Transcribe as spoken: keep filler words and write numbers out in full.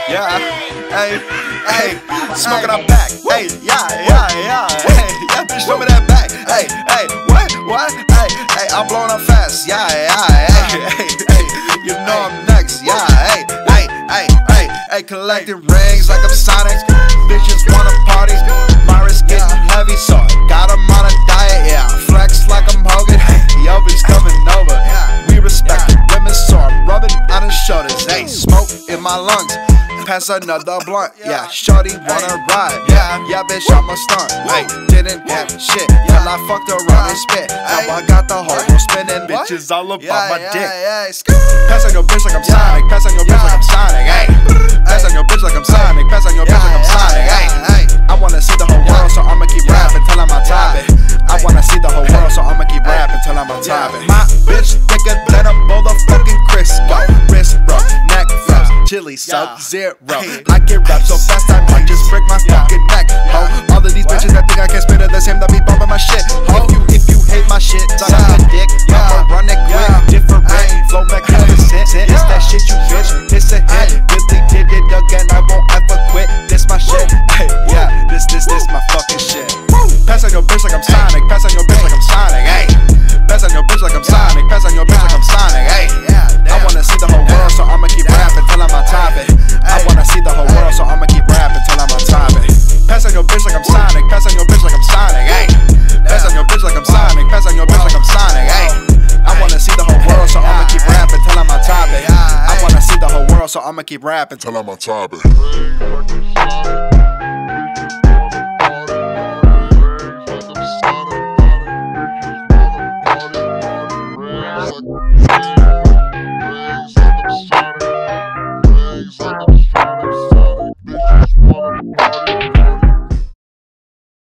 Yeah, hey, hey, smoking up back. Hey, yeah, yeah, yeah. Hey, yeah, bitch, show me that back. Hey, hey, what, what? Hey, hey, I'm blowing up fast. Yeah, yeah, hey, hey, hey, you know I'm next. Yeah, hey, hey, hey, hey, hey, collecting rings like I'm Sonic. Bitches wanna party. My wrist getting heavy, so I got 'em on a diet. Yeah, flex like I'm Hogan. Yo, bitch coming over. We respect the women, so I'm rubbing on his shoulders. Hey, smoke in my lungs. Pass another blunt, yeah. Shorty wanna ride, yeah. Yeah, bitch, I'm a stunt. Hey, didn't have shit till I fucked around and spit. Now I got the whole world spinning, bitches all about my dick. Pass on your bitch like I'm Sonic. Pass on your bitch like I'm Sonic. Hey, pass on your bitch like I'm Sonic. Pass on your bitch like I'm Sonic. Hey, I wanna see the whole world, so I'ma keep rapping till I'm on top it. I wanna see the whole world, so I'ma keep rapping till I'm on top it. My bitch thicker than a motherfucking Crisco. Wrist bro, neck flaps, chili sub zero. I get rap so fast I might just break my fucking neck. Ho, all of these bitches that think I can spit it the same that be bumping my shit. Ho, if you if you hate my shit, suck on your dick. I'ma run it quick, different, flow magnificent. It's that shit you bitch, it's a hit. Really did it again, I won't ever quit. This my shit. Hey, yeah, this this this my fucking shit. Pass on your bitch like I'm Sonic. Pass on your bitch like I'm Sonic. Hey, pass on your bitch like I'm Sonic. Pass on your bitch like I'm Sonic. Hey, I wanna see the whole world, so I'ma keep rapping till I'm on top it. I wanna see the whole world, so I'ma keep rapping till I'm on top it. Pass on your bitch like I'm Sonic. Pass on your bitch like I'm Sonic. Hey, pass on your bitch like I'm Sonic. Pass on your bitch like I'm Sonic. Hey, I wanna see the whole world, so I'ma keep rapping till I'm on top it. I wanna see the whole world, so I'ma keep rapping till I'm on top it.